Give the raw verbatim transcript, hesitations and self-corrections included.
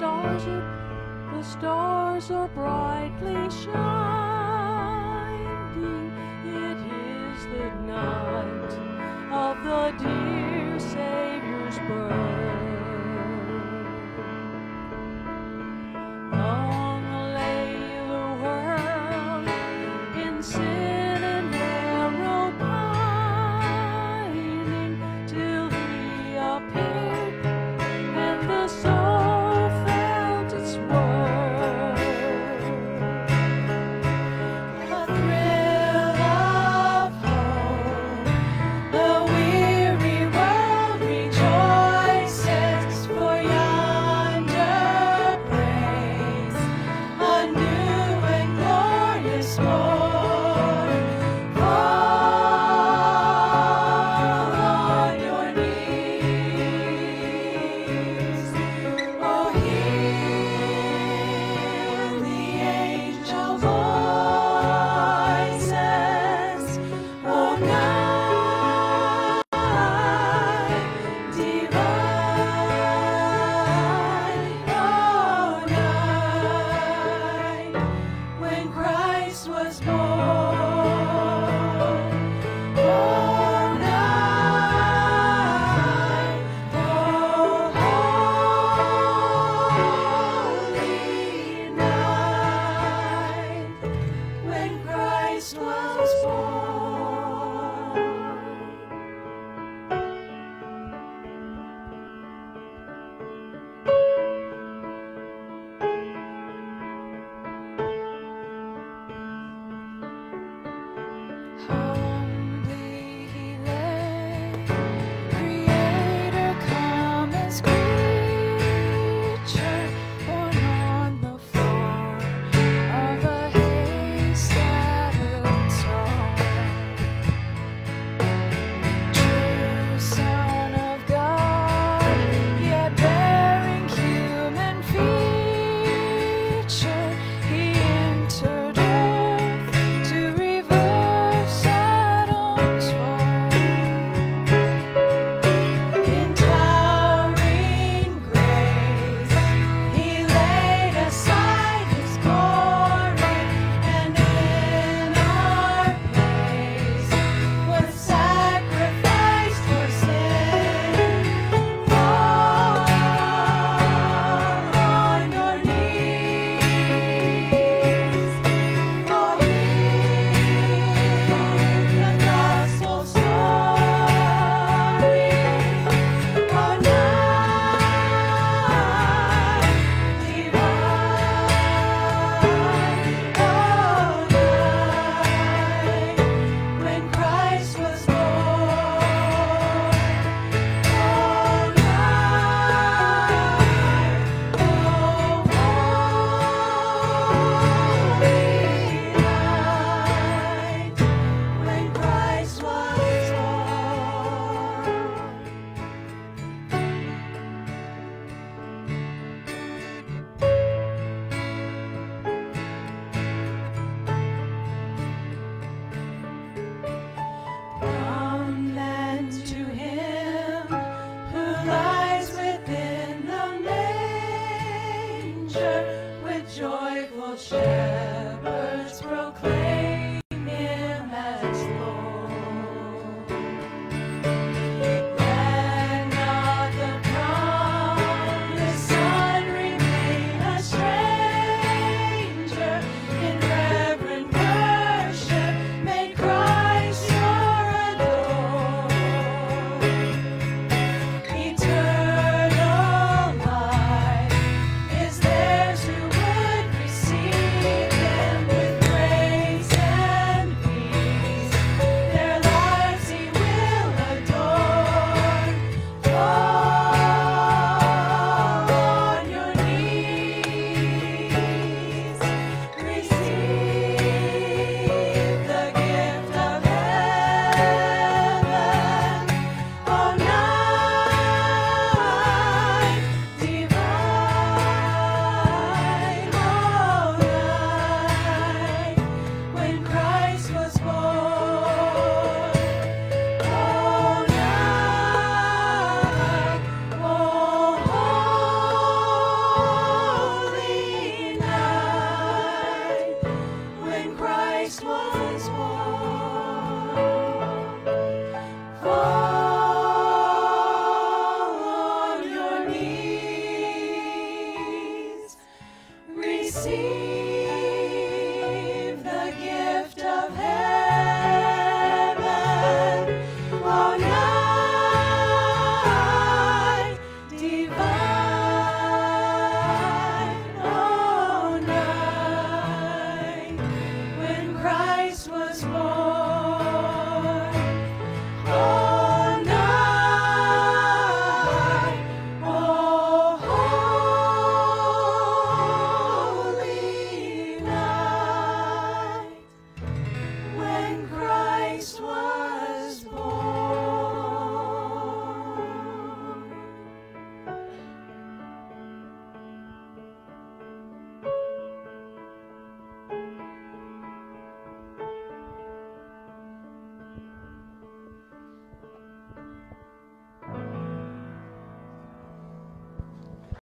stars are, the stars are brightly shining. It is the night of the dear Savior's birth. Long lay the world in sin and error pining, till He appeared and the soul felt its worth. A thrill of hope, the weary world rejoices, for yonder praise a new and glorious morn. Fall on your knees. Oh, hear the angel voices. Oh, night divine. Oh, night when Christ was born. Oh, night, oh, holy night when Christ was born. Humbly He lay, Creator come as creature, born on the floor of a hay-scattered stone. True Son of God, yet bearing human feature, He entered earth to reverse Adam's fall. In towering grace, He laid aside His glory, and in our place was sacrificed for sin. Fall on your knees. Oh, hear the gospel story. Oh, night divine. Oh, night when Christ was born. Oh, night, oh, holy night when Christ was born. Come to Him who lies within the manger, with joyful shepherds proclaim Him as Lord. Let not the promised Son remain a stranger. In reverent worship may Christ your adore. Eternal life is theirs who would receive Him. see.